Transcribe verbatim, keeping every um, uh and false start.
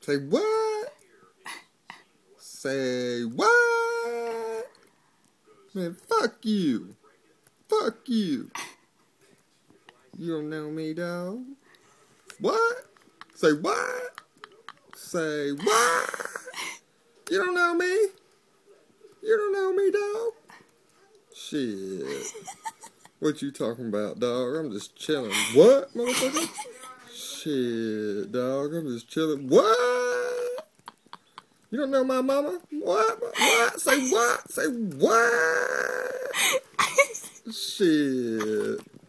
Say what? Say what? Man, fuck you. Fuck you. You don't know me, dog. What? Say what? Say what? You don't know me? You don't know me, dog? Shit. What you talking about, dog? I'm just chilling. What, motherfucker? Shit, dog. I'm just chilling. What? You don't know my mama? What? What? Say what? Say what? Shit.